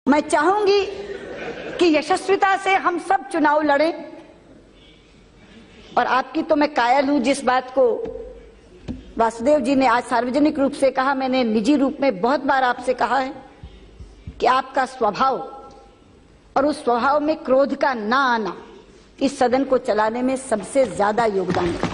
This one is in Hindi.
मैं चाहूंगी कि यशस्विता से हम सब चुनाव लड़ें और आपकी तो मैं कायल हूं जिस बात को वासुदेव जी ने आज सार्वजनिक रूप से कहा, मैंने निजी रूप में बहुत बार आपसे कहा है कि आपका स्वभाव और उस स्वभाव में क्रोध का ना आना इस सदन को चलाने में सबसे ज्यादा योगदान है।